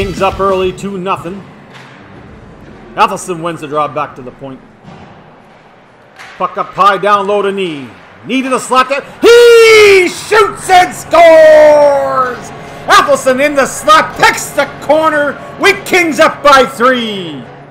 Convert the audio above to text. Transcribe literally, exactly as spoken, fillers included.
Kings up early, two nothing. Athelson wins the draw back to the point. Puck up high, down low to Knee. Knee to the slot. There. He shoots and scores! Athelson in the slot, picks the corner. We Kings up by three.